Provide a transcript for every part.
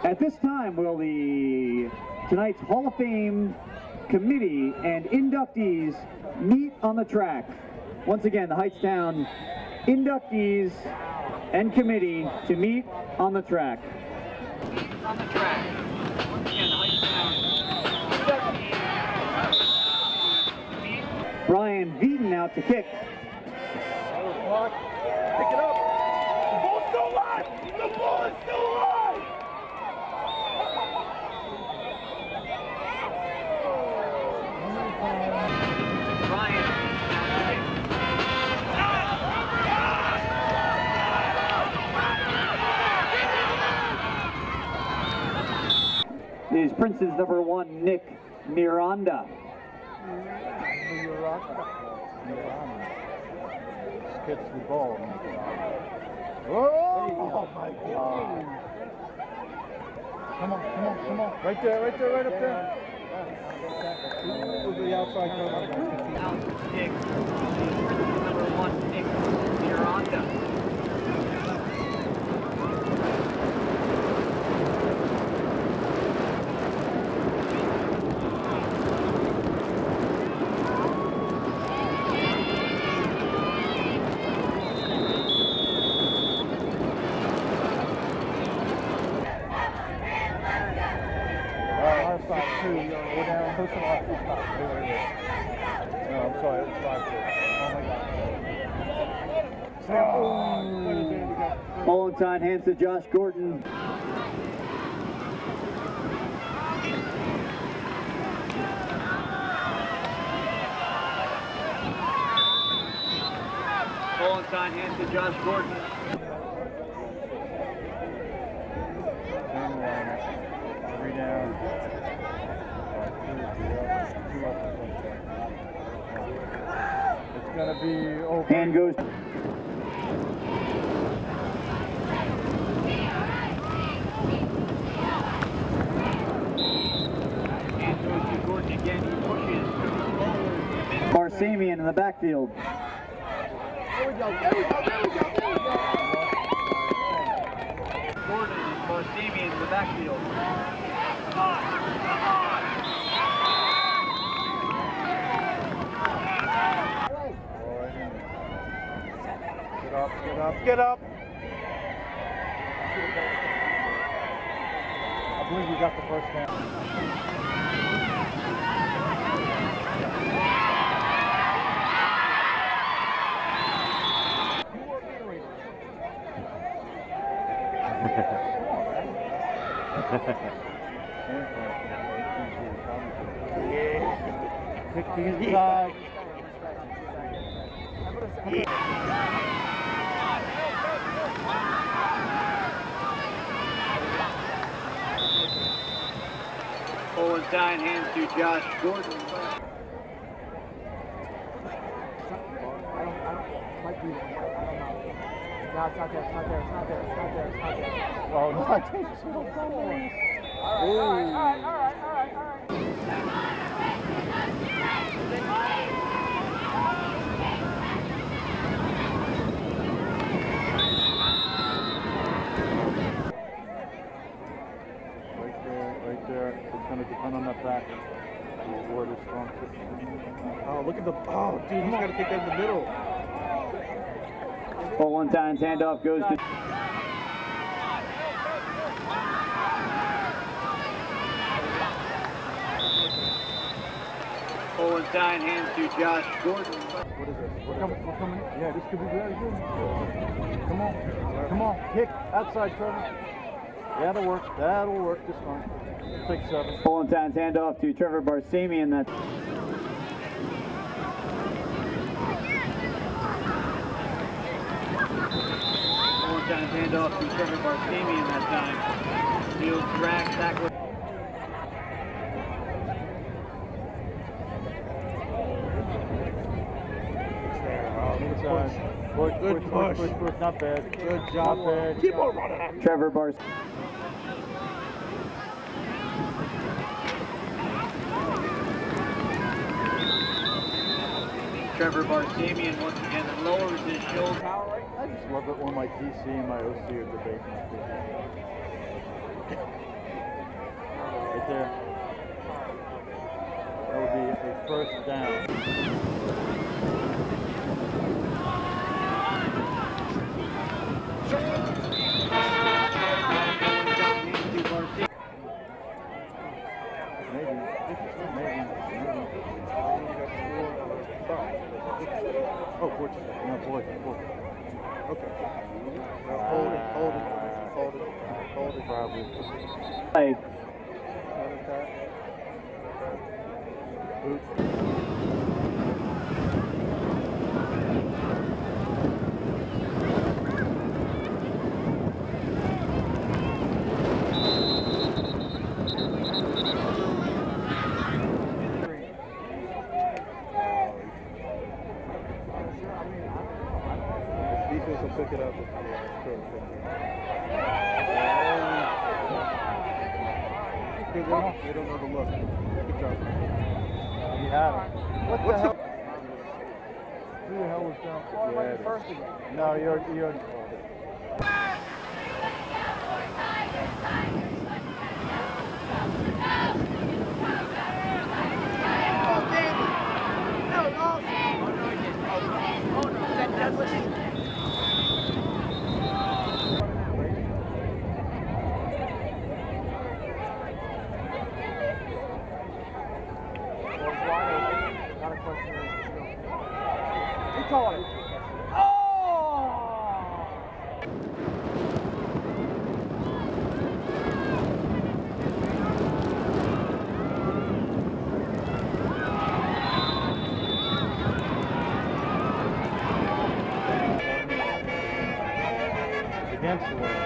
At this time, will tonight's Hall of Fame committee and inductees meet on the track? Once again, the Hightstown inductees and committee to meet on the track. Meet on the track. Once again, the Hightstown inductees. Brian Veeden out to kick. Pick it up. The ball's still alive. The ball is still alive. Is Princeton's number 1, Nick Miranda. Hits the ball. Oh my God! Come on, come on, come on! Right there, right there, right up there. To the outside corner. Out Nick. Number 1, Nick Miranda. Go down, push it off. No, I'm sorry, it was 5-4. Oh my God. Valentine hands to Josh Gordon. Valentine hands to Josh Gordon. Three down. It's gonna be over. Hand goes. Hand goes to Gordon again. He pushes. Barsamian in the backfield. There we go, there we go, there we go, there we go. Gordon and Barsamian in the backfield. Come on, come on. Get up, get up, get up! I believe you got the first down. You were iterated. Yeah. Kick to his side. Valentine hands to Josh Gordon. No, it's not there, it's not there, it's not there, it's not there, it's not there. Oh, no, I think it's all right. Right there. It's going to depend on that back. Where the strong kick. Oh, look at the, oh, dude, he's got to take that in the middle. Valentine's handoff goes to Valentine hands to Josh Gordon. What is this? We're coming. Yeah, this could be very good. Come on. Come on. Kick. Outside, Trevor. That'll work. That'll work just fine. Take 7. Valentine's handoff to Trevor Barsamian. That's Valentine's handoff to Trevor Barsamian that time. Field drag backward. Good push. Not bad. Good job. Not bad. Keep on running. Trevor Bars. Trevor Barsamian once again lowers his shoulder. I just love it when my DC and my OC are debating. there. That would be a first down. Maybe. Oh, 14. No, 14. Okay. Hold it. Probably. Play. Boot. Defense will pick it up. They don't know the look. Good job. He had him. What the hell? Who the hell was down? Oh, I went first again. No, you already called it. He caught it. Against the wind.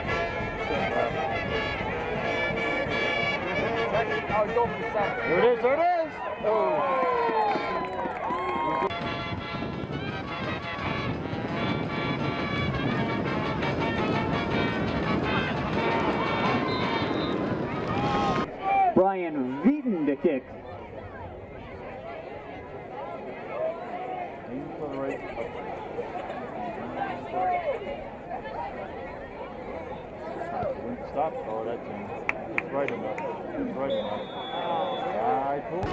Oh, he's over the center. There it is, there it is! Oh. Brian Veaton to kick. Aim for the right. Stop. Oh, that's in. It's right enough. It's right enough. Alright, cool.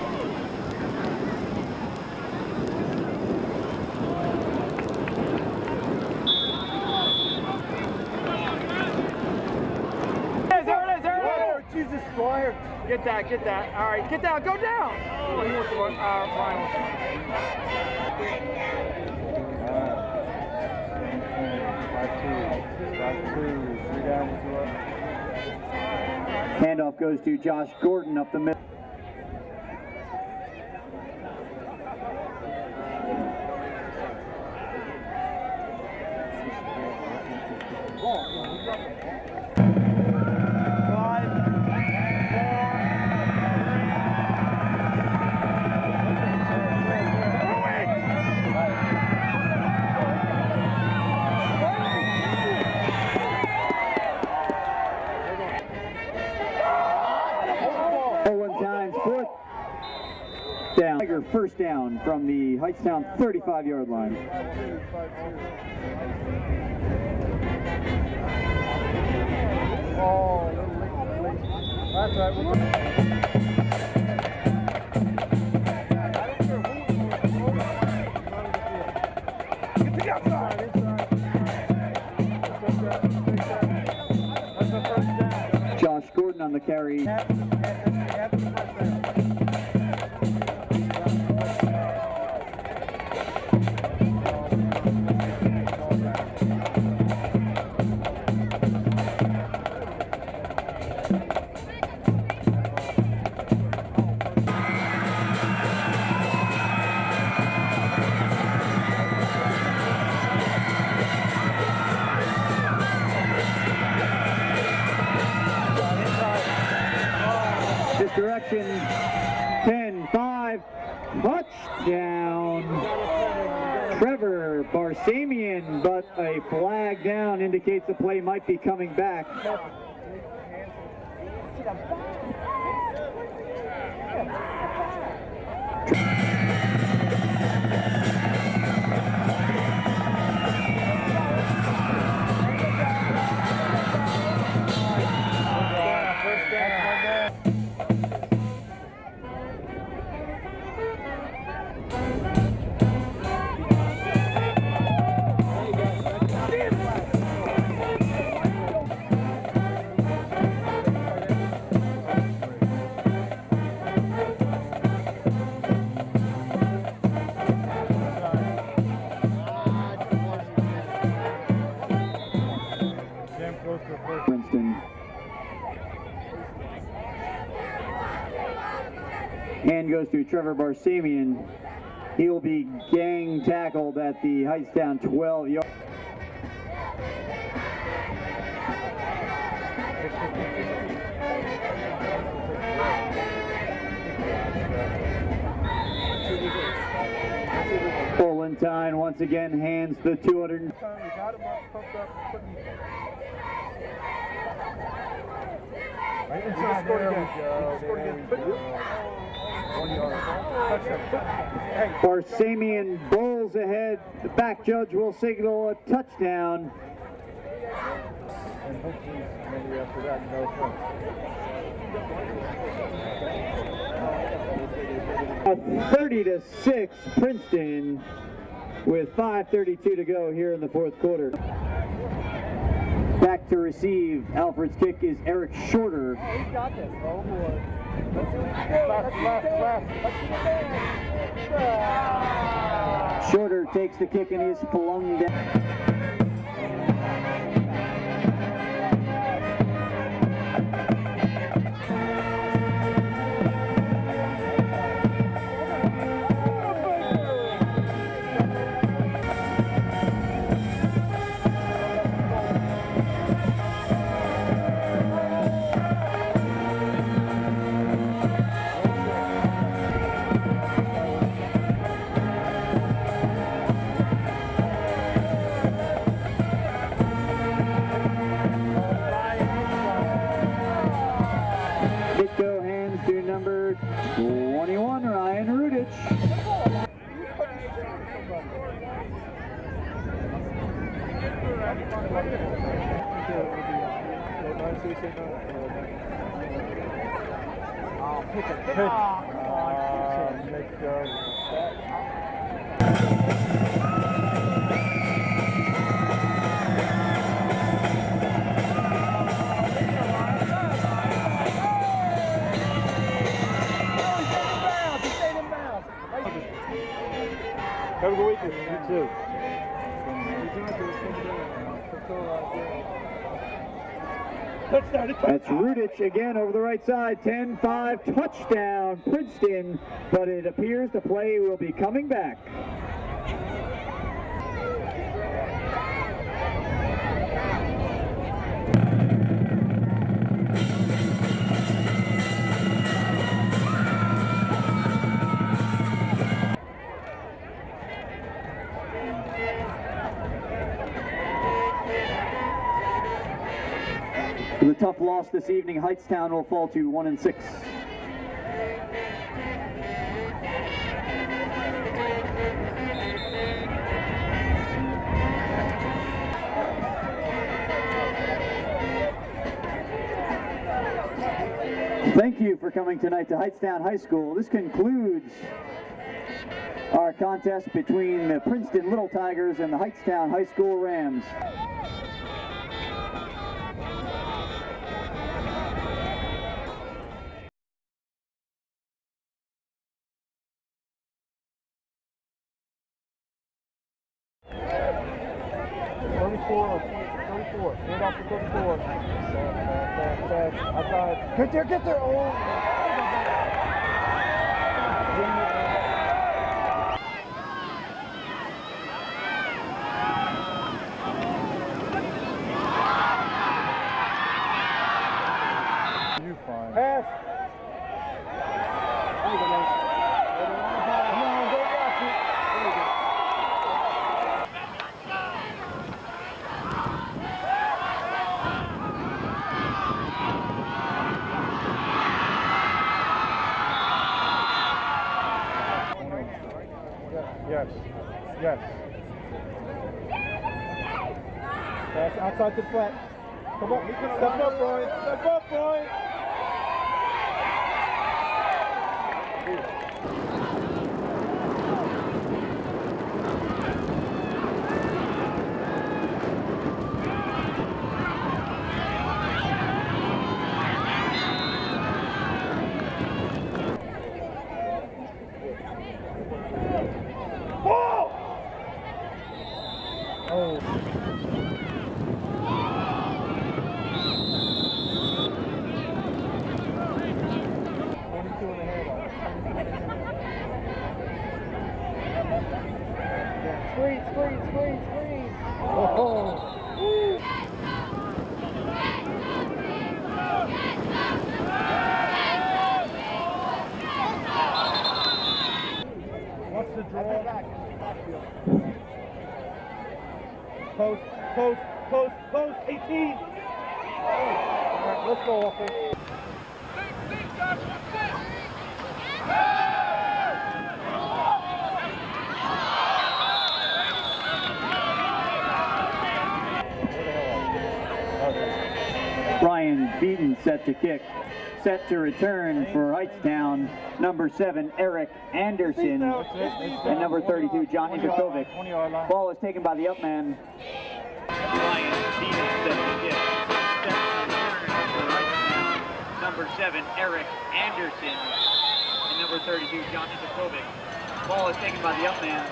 Jesus, Squire. Get that. All right, get down, go down. Oh, he wants to run. Ryan wants to run. 5-2. 3 down, 2 up. Handoff goes to Josh Gordon up the middle. Down. Tiger first down from the Hightstown 35-yard line. Oh, that's right. Get to the outside. That's the first down. Josh Gordon on the carry. Direction 10-5, touchdown. Trevor Barsamian, but a flag down indicates the play might be coming back. goes to Trevor Barsamian. He will be gang tackled at the Hightstown 12-yard. Valentine once again hands the 200. Barsamian bowls ahead. The back judge will signal a touchdown. And hopefully maybe after that, no fun. 30-6 Princeton with 5:32 to go here in the fourth quarter. Back to receive. Alfred's kick is Eric Shorter. Oh, he's got this. Oh, boy. Let's see what he can do. Shorter takes the kick and he's flung down. Number 21, Ryan Rudich. Have a good weekend. You too. That's Rudich again over the right side. 10-5 touchdown Princeton, but it appears the play will be coming back. The tough loss this evening, Hightstown will fall to 1-6. Thank you for coming tonight to Hightstown High School. This concludes our contest between the Princeton Little Tigers and the Hightstown High School Rams. Hand off to 34. Outside. Get there. Oh. You fine. Pass. Come on, go watch it. There you go. Yes. Pass outside to the flat. Come on. Step up, Brian. Step up, Brian. Oh. 22 and a half. Screen. Oh. What's the draw? Post, 18. All right, let's go, offense. Brian Beaton set to kick. Set to return for Hightstown, number 7, Eric Anderson, and number 32, John Indrakovic. Ball is taken by the up man. Brian Beaton set to kick. Set to return for Hightstown, number 7, Eric Anderson, and number 32, John Indrakovic. Ball is taken by the up man.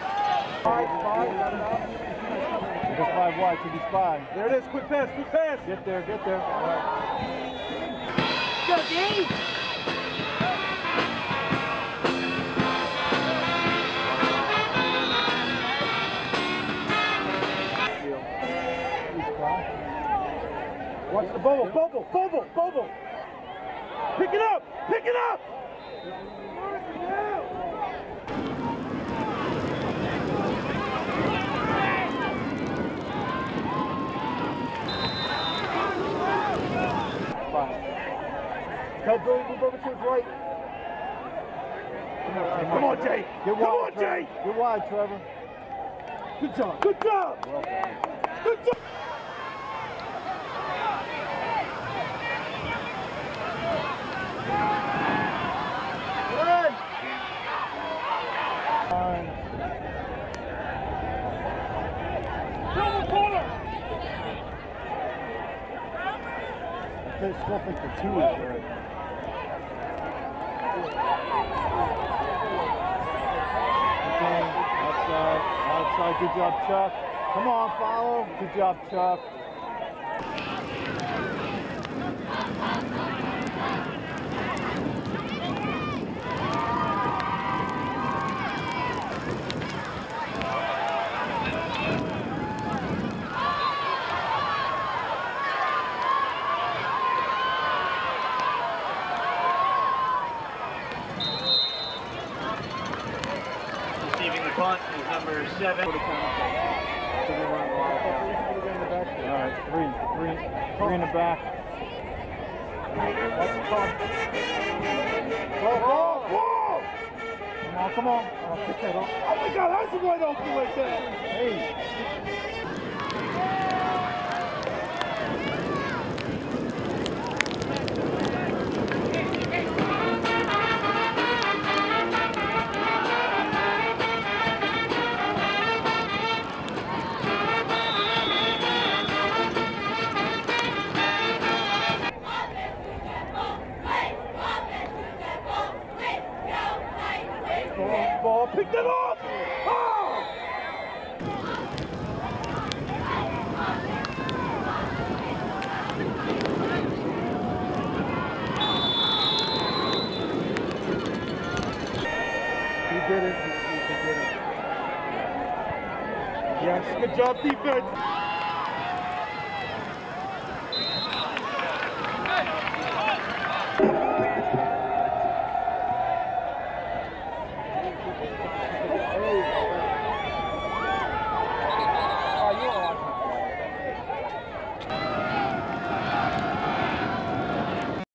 5 wide, should be spy. There it is, quick pass. Get there. All right. Go, Dave! Watch the bubble. Pick it up! Tell Billy move over to his right. Come on, Jay. Get wide, Trevor. Good job. Good job. They're swapping for 2 right. Okay, outside, good job, Chuck. Come on, follow. Good job, Chuck. Receiving the punt is number 7. All right, three in the back. That's the punt. Whoa! Come on. Oh, pick that up. Oh my God, how's the wide open like that? Hey. Ball, pick that up! Oh! He did it. Yes, good job, defense.